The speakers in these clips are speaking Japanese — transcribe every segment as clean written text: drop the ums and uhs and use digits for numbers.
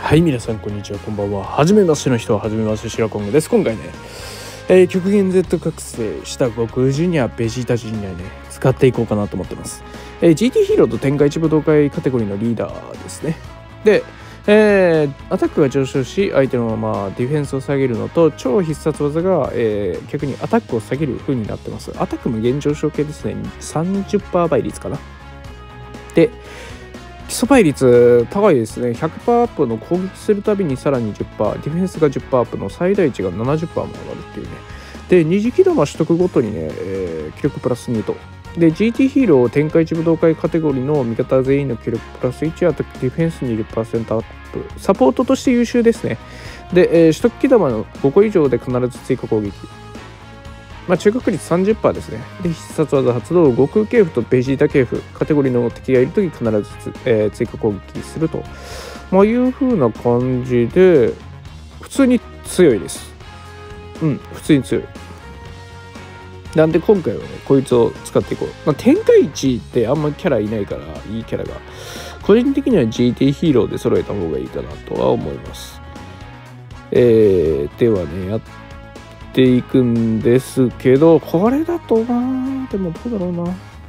はい、皆さんこんにちは、こんばんは。はじめましての人ははじめまして、シラコングです。今回ね、極限 Z 覚醒した極ジュニア、ベジータジュニアね、使っていこうかなと思ってます。GT ヒーローと天下一武道会カテゴリーのリーダーですね。で、アタックが上昇し、相手のディフェンスを下げるのと、超必殺技が、逆にアタックを下げる風になってます。アタックも現上昇系ですね。30% 倍率かな。で、基礎倍率高いですね。100% アップの攻撃するたびにさらに 10%、ディフェンスが 10% アップの最大値が 70% も上がるっていうね。で、二次起動取得ごとにね、気力プラス2と。で、GT ヒーロー天下一武道会カテゴリーの味方全員の気力プラス1、あとディフェンス 20% アップ。サポートとして優秀ですね。で、取得気玉の5個以上で必ず追加攻撃。中確率 30% ですね。で、必殺技発動、悟空系譜とベジータ系譜、カテゴリーの敵がいるとき必ず、追加攻撃すると、いう風な感じで、普通に強いです。普通に強い。なんで今回はね、こいつを使っていこう。天下一ってあんまキャラいないから、いいキャラが。個人的には GT ヒーローで揃えた方がいいかなとは思います。ではね、やっていくんですけど、これだとな、でもどうだろうな、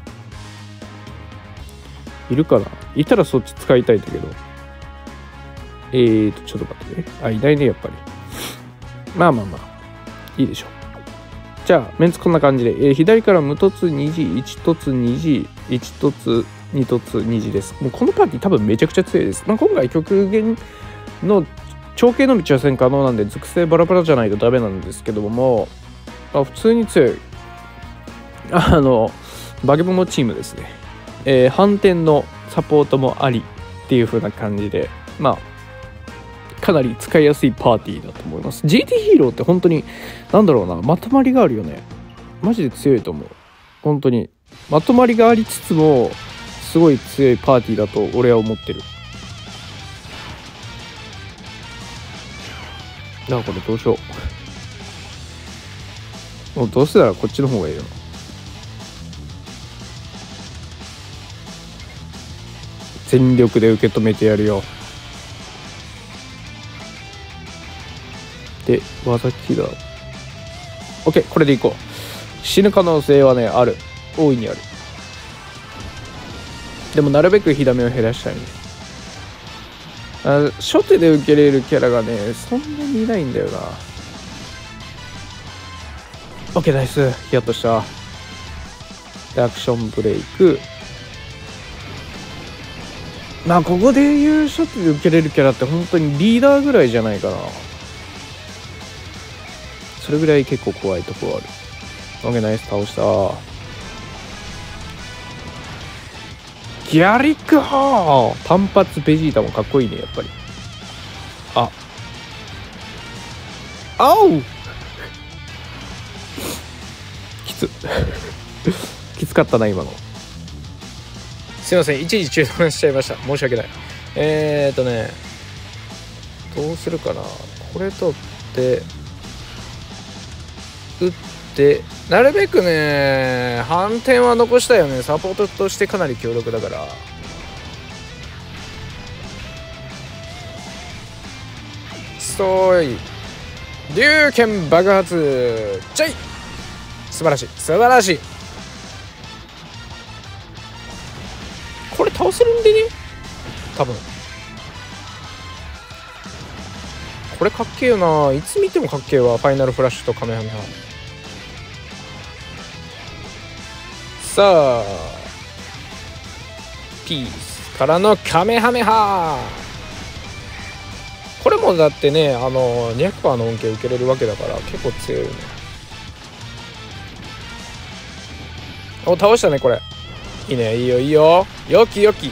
いるかな。いたらそっち使いたいんだけど、ちょっと待ってね。いないね、やっぱり。いいでしょう。じゃあメンツこんな感じで、左から無凸2時、1凸2時、1凸2凸2時です。もうこのパーティー多分めちゃくちゃ強いです。今回極限の長径のみ挑戦可能なんで、属性バラバラじゃないとダメなんですけども、普通に強いバケモノチームですね。反転のサポートもありっていう風な感じで、かなり使いやすいパーティーだと思います。 GT ヒーローって本当にまとまりがあるよね。マジで強いと思う。本当にまとまりがありつつもすごい強いパーティーだと俺は思ってる。だからこれどうしよう。もうどうせならこっちの方がいいよ。全力で受け止めてやるよ。で、技キラー。OK、これでいこう。死ぬ可能性はね、ある。大いにある。でもなるべく火ダメを減らしたいね。初手で受けれるキャラがね、そんなにいないんだよな。OK、ナイス。ヒヤッとした。で、アクションブレイク。ここでいう初手で受けれるキャラって本当にリーダーぐらいじゃないかな。それぐらい結構怖いところある。OK、ナイス。倒した。ギャリックハー単発ベジータもかっこいいね、やっぱり。きつかったな、今の。すいません、一時中断しちゃいました。申し訳ない。どうするかな。これ取って打って、なるべくね、反転は残したいよね。サポートとしてかなり強力だから。ストーイ龍拳爆発チャイ。素晴らしい、素晴らしい。これ倒せるんでね、多分。これかっけえよな。いつ見てもかっけえわ。ファイナルフラッシュとカメハメハ。さあ、ピースからのカメハメハ。これもだってね、200% の恩恵受けれるわけだから結構強いよね。倒したね、これ。いいね、いいよいいよ、よきよき。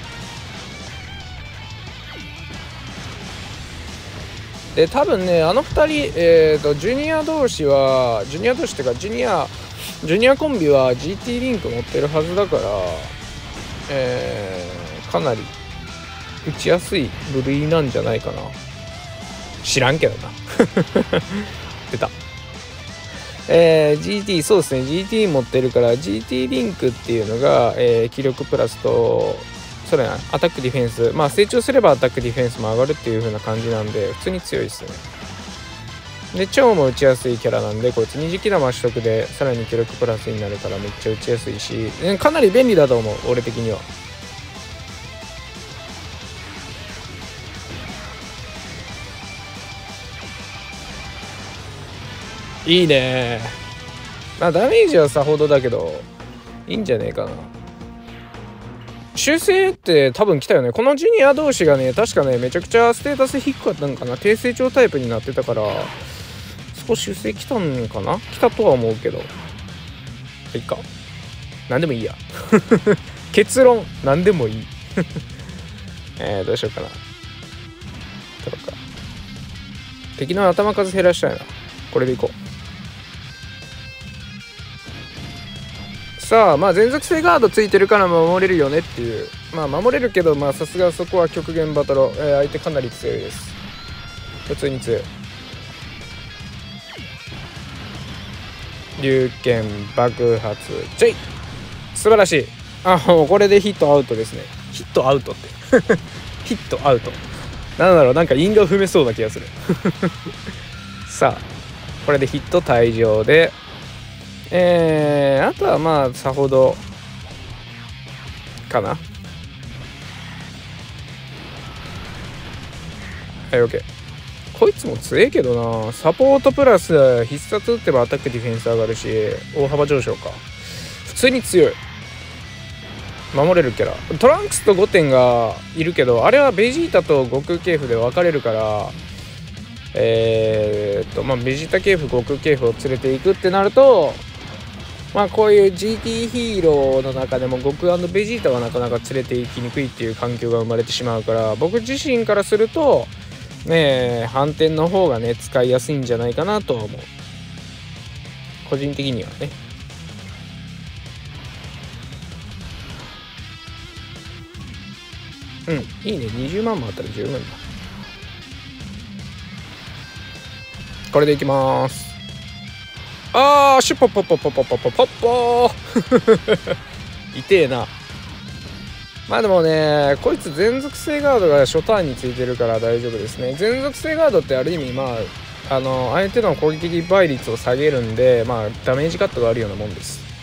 で、多分ね、2人、ジュニア同士っていうかジュニアコンビは GT リンク持ってるはずだから、かなり打ちやすい部類なんじゃないかな。知らんけどな。出た。GT、そうですね、GT 持ってるから GT リンクっていうのが、気力プラスとそれなアタックディフェンス、まあ成長すればアタックディフェンスも上がるっていう風な感じなんで普通に強いですね。で超も打ちやすいキャラなんでこいつ二次気玉取得でさらに記録プラスになるからめっちゃ打ちやすいしかなり便利だと思う俺的には。いいね。まあダメージはさほどだけどいいんじゃねえかな。修正って多分来たよね。このジュニア同士がね確かねめちゃくちゃステータス低かったのかな。低成長タイプになってたから少し修正来たんかな。来たとは思うけどいいか何でもいいや結論何でもいいどうしようかな。とか敵の頭数減らしたいな。これでいこう。さあまあ全属性ガードついてるから守れるよねっていう。まあ守れるけどまあさすがそこは極限バトロ、相手かなり強いです。普通に強い。龍拳爆発ちょい素晴らしい。もうこれでヒットアウトですね。ヒットアウトってヒットアウトなんだろう、なんか因が踏めそうな気がするさあこれでヒット退場であとはまあさほどかな。はい OK。 こいつも強えけどな。サポートプラス必殺打ってばアタックディフェンス上がるし大幅上昇か。普通に強い。守れるキャラトランクスと5点がいるけどあれはベジータと悟空系譜で分かれるからまあベジータ系譜悟空系譜を連れていくってなるとまあこういう GT ヒーローの中でも悟空&ベジータはなかなか連れて行きにくいっていう環境が生まれてしまうから僕自身からするとね反転の方がね使いやすいんじゃないかなとは思う個人的にはね。いいね。20万もあったら十分だ。これでいきます。シュポポポポポポポポポ痛えな。まあでもねこいつ全属性ガードが初ターンについてるから大丈夫ですね。全属性ガードってある意味まあ相手の攻撃倍率を下げるんでまあダメージカットがあるようなもんです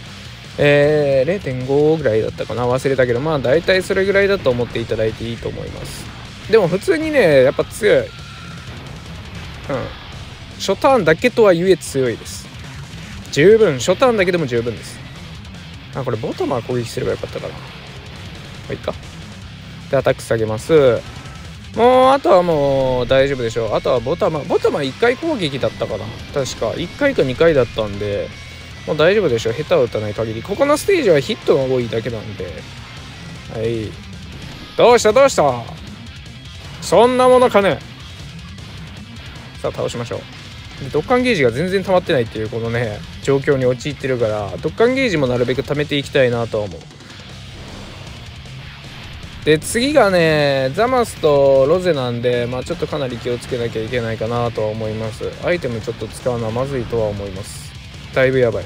。0.5 ぐらいだったかな忘れたけどまあ大体それぐらいだと思っていただいていいと思います。でも普通にねやっぱ強い。初ターンだけとはいえ強いです。十分初ターンだけでも十分です。これボトムは攻撃すればよかったかな。いいか。でアタック下げます。もうあとはもう大丈夫でしょう。あとはボタマ1回攻撃だったかな。確か1回か2回だったんでもう大丈夫でしょう。下手を打たない限り。ここのステージはヒットが多いだけなんで。はい。どうしたそんなものかね。さあ倒しましょう。ドッカンゲージが全然溜まってないっていうこのね状況に陥ってるからドッカンゲージもなるべく溜めていきたいなとは思う。で次がねザマスとロゼなんでまあちょっとかなり気をつけなきゃいけないかなとは思います。アイテムちょっと使うのはまずいとは思います。だいぶやばい。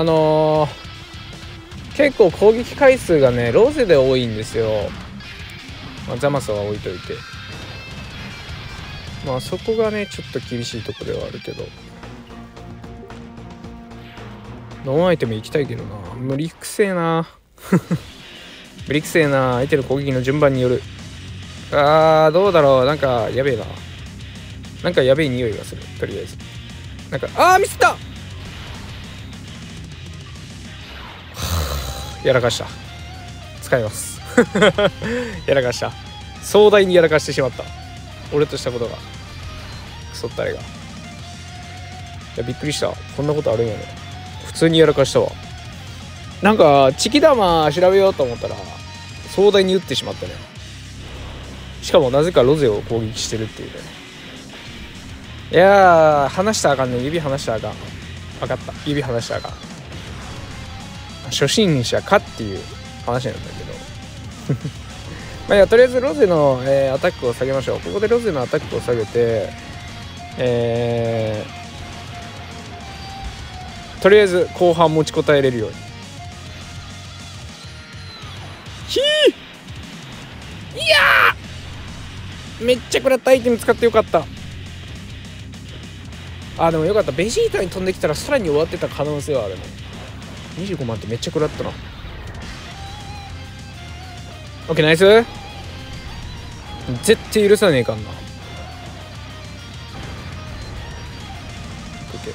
結構攻撃回数がねロゼで多いんですよ。ザマスは置いといてまあそこがねちょっと厳しいところではあるけどノンアイテム行きたいけどな。無理くせえな無理くせえな。相手の攻撃の順番による。どうだろう。なんかやべえな。なんかやべえ匂いがする。とりあえずなんかミスったやらかした。使いますやらかした。壮大にやらかしてしまった。俺としたことがクソったれが。いやびっくりした。こんなことあるんやね。普通にやらかしたわ。なんかチキ玉調べようと思ったら壮大に打ってしまったね。しかもなぜかロゼを攻撃してるっていうね。いやー離したらあかんね。指離したらあかん。分かった。指離したらあかん。初心者かっていう話なんだけどまあいやとりあえずロゼの、アタックを下げましょう。ここでロゼのアタックを下げてとりあえず後半持ちこたえれるように。 めっちゃ食らったアイテム使ってよかった。でもよかった。ベジータに飛んできたらさらに終わってた可能性はあるね。25万ってめっちゃ食らったな。オッケー、ナイス。絶対許さねえかんな。オッケ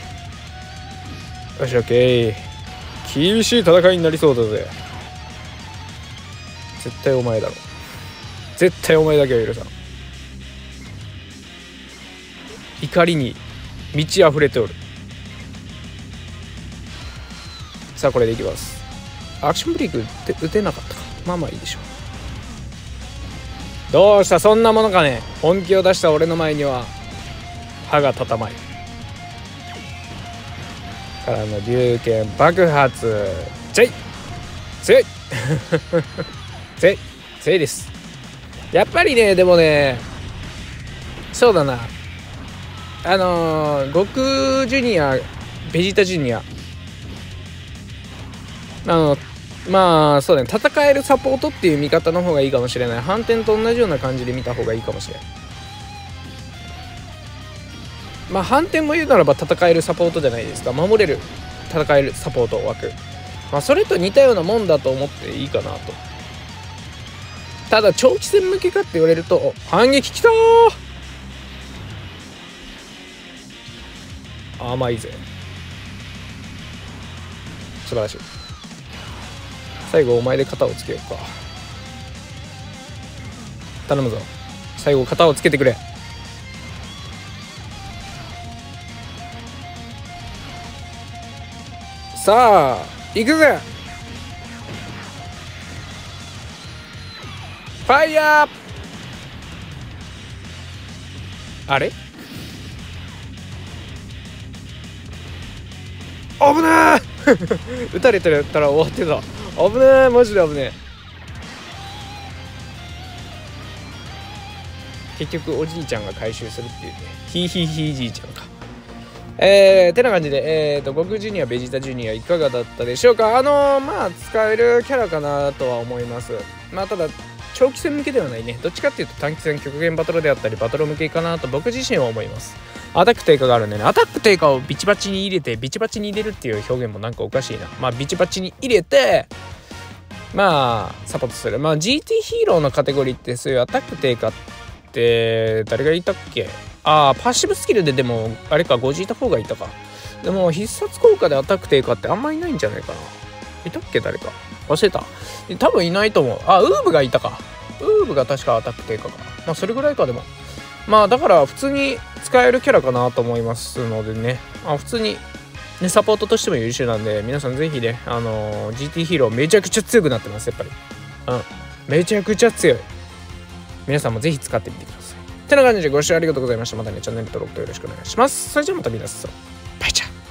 ー。よし、オッケー。厳しい戦いになりそうだぜ。絶対お前だろ。絶対お前だけは許さん。怒りに満ち溢れておる。さあこれでいきます。アクションブレイク打てなかったか。まあまあいいでしょう。どうした、そんなものかね。本気を出した俺の前には歯が立たないからの龍拳爆発。強い強い強い強いです。やっぱりね、でもね、そうだな、悟空ジュニア、ベジータジュニア、まあそうだね、戦えるサポートっていう見方の方がいいかもしれない。反転と同じような感じで見た方がいいかもしれない。まあ反転も言うならば戦えるサポートじゃないですか。守れる戦えるサポート枠、まあそれと似たようなもんだと思っていいかなと。ただ長期戦向けかって言われると、反撃きたー、甘いぜ。素晴らしい。最後お前で型をつけようか。頼むぞ、最後型をつけてくれ。さあ行くぜ。ファイヤー。あれ、危ねえ撃たれてたら終わってた。危ねえ、マジで危ねえ。結局おじいちゃんが回収するっていうね。ヒーヒーヒーじいちゃんか。てな感じで、悟空ジュニア、ベジータジュニアいかがだったでしょうか。まあ使えるキャラかなとは思います。まあただ長期戦向けではないね。どっちかっていうと短期戦、極限バトルであったりバトル向けかなと僕自身は思います。アタック低下があるんでね、アタック低下をビチバチに入れて、ビチバチに入れるっていう表現もなんかおかしいな。まあビチバチに入れて、まあサポートする。まあ GT ヒーローのカテゴリーってそういうアタック低下って誰がいたっけ。パッシブスキルででもあれか、ゴジータ4がいたか。でも必殺効果でアタック低下ってあんまいないんじゃないかな。いたっけ、誰か忘れた。多分いないと思う。ウーブがいたか。ウーブが確かアタック低下か。まあそれぐらいか。でもまあだから普通に使えるキャラかなと思いますのでね、普通にねサポートとしても優秀なんで、皆さんぜひね、GT ヒーローめちゃくちゃ強くなってます。やっぱりめちゃくちゃ強い。皆さんもぜひ使ってみてください。てな感じでご視聴ありがとうございました。またねチャンネル登録とよろしくお願いします。それじゃあまた皆さんバイチャー。